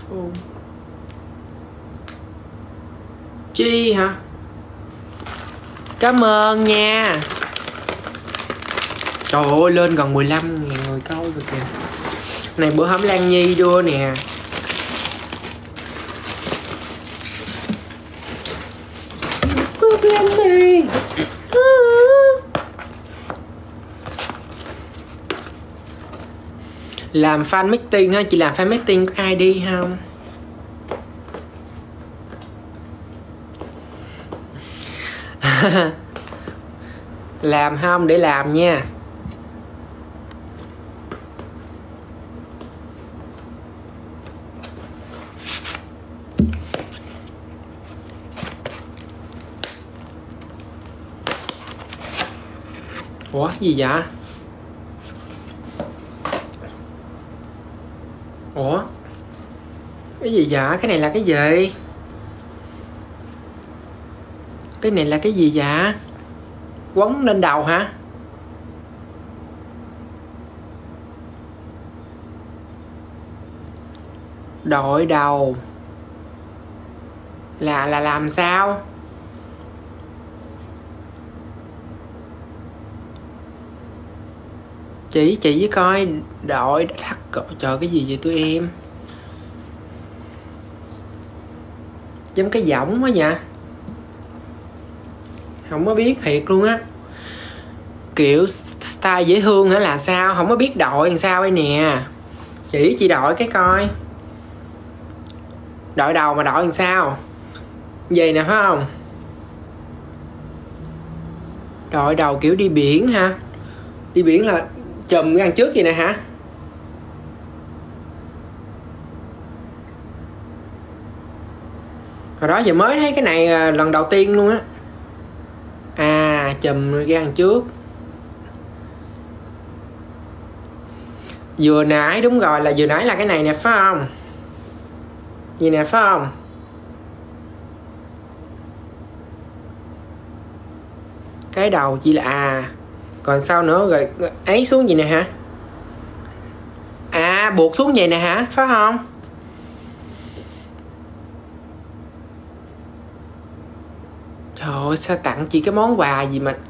Phone Chi hả? Cảm ơn nha. Trời ơi, lên gần 15.000 người câu rồi kìa. Này bữa hổm Lan Nhi đưa nè. Lan Nhi làm fan meeting ha, chị làm fan meeting có ai đi không? Làm không? Để làm nha. Ủa gì vậy? Ủa cái gì vậy? Cái này là cái gì? Cái này là cái gì vậy? Quấn lên đầu hả? Đội đầu là làm sao? Chỉ với coi. Đội thắt cỡ. Trời cái gì vậy tụi em? Giống cái giọng quá nhỉ? Không có biết thiệt luôn á. Kiểu style dễ thương hả là sao? Không có biết đội làm sao đây nè. Chỉ chị đội cái coi. Đội đầu mà đội làm sao? Vậy nè phải không? Đội đầu kiểu đi biển ha. Đi biển là chùm cái ăn trước vậy nè hả? Hồi đó giờ mới thấy cái này lần đầu tiên luôn á. À chùm cái ăn trước. Vừa nãy đúng rồi, là vừa nãy là cái này nè phải không? Gì nè phải không? Cái đầu chỉ là còn sao nữa rồi ấy xuống gì nè hả? À buộc xuống vậy nè hả? Phải không? Trời ơi sao tặng chị cái món quà gì mà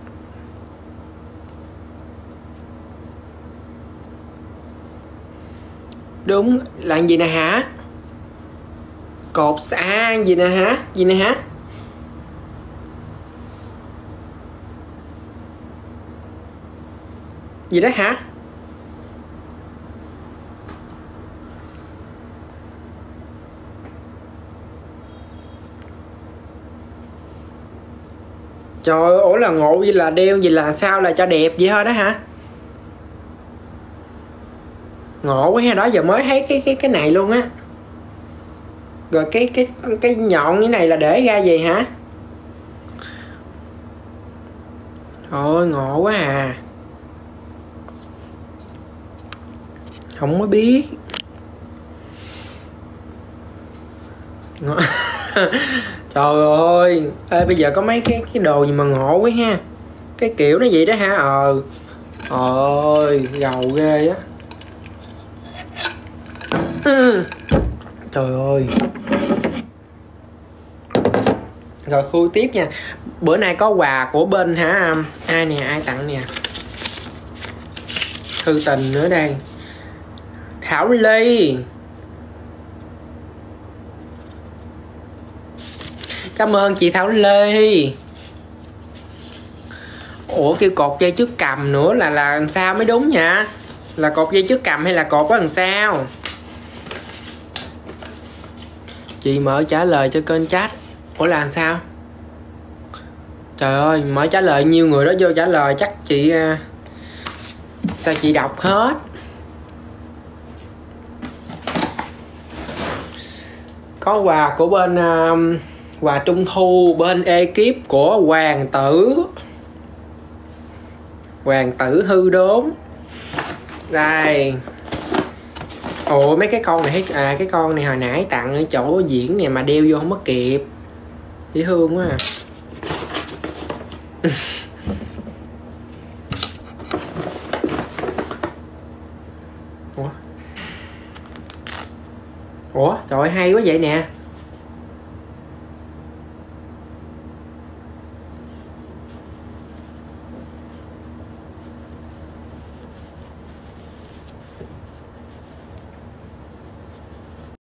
đúng là gì nè hả? Cột gì nè hả? Gì nè hả? Gì đó hả? Trời ơi, ủa là ngộ gì là đeo gì là sao là cho đẹp vậy thôi đó hả? Ngộ quá ha, đó giờ mới thấy cái này luôn á. Rồi cái nhọn như này là để ra gì hả? Thôi ngộ quá à. Không có biết. Trời ơi. Ê, bây giờ có mấy cái đồ gì mà ngộ quá ha. Cái kiểu nó vậy đó hả? Ơi gầu ghê á. Trời ơi. Rồi khui tiếp nha. Bữa nay có quà của bên hả? Ai nè, ai tặng nè? Thư tình nữa đây. Thảo Ly. Cảm ơn chị Thảo Ly. Ủa kêu cột dây trước cầm nữa là làm sao mới đúng nha? Là cột dây trước cầm hay là cột có làm sao? Chị mở trả lời cho kênh chat. Ủa là làm sao? Trời ơi, mở trả lời nhiều người đó vô trả lời chắc chị sao chị đọc hết. Có quà của bên quà trung thu bên ekip của Hoàng tử hư đốn. Đây. Ủa mấy cái con này hết cái con này hồi nãy tặng ở chỗ diễn nè mà đeo vô không có kịp. Dễ thương quá à. Ủa? Ủa trời ơi, hay quá vậy nè.